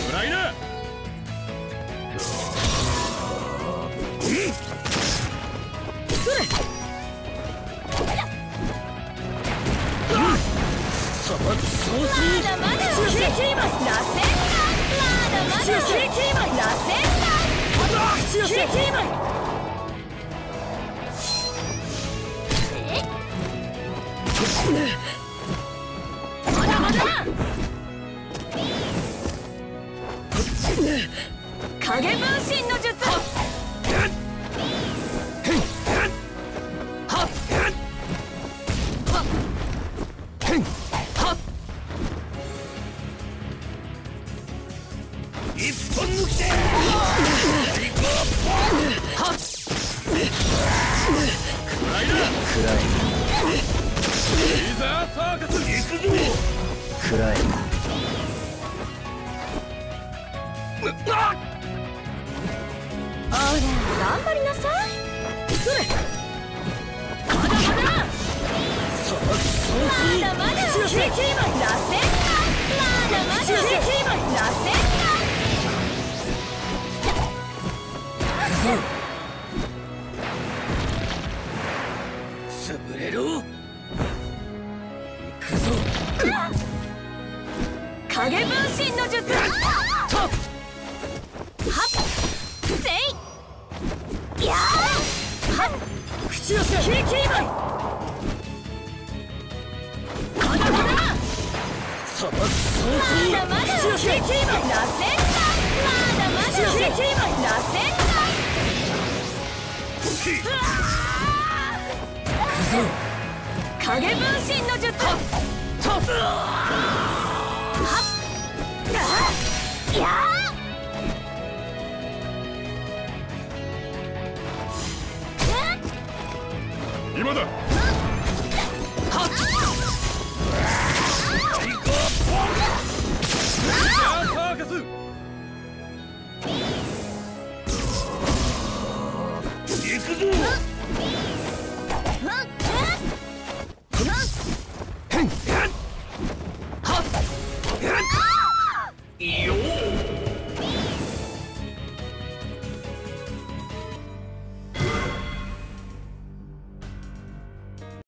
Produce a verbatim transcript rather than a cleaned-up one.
らいな。それ。さばき早々。まだまだ。切り切ります。螺旋だ。まだまだ。切り切ります。螺旋だ。切り切ります。まだまだ。影分身の術。一本抜きで。暗いな。暗い。レーザーサーカス行くぞ。暗い。あら、頑張りなさい。それ。まだまだ。さばき早々。まだまだ。切り切ります。螺旋だ。まだまだ。切り切ります。螺旋だ。行くぞ。潰れろ。行くぞ。影分身の術。はっせいやーはっ口寄せ切り切りまい。まだまだ。さばき早々。まだまだ。口寄せ切り切りまい。螺旋だ。まだまだ。口寄せ切り切りまい。螺旋だ。行くぞ。影分身の術。はっやー今だ。はっ。サーカス。行くぞ。はっ。よ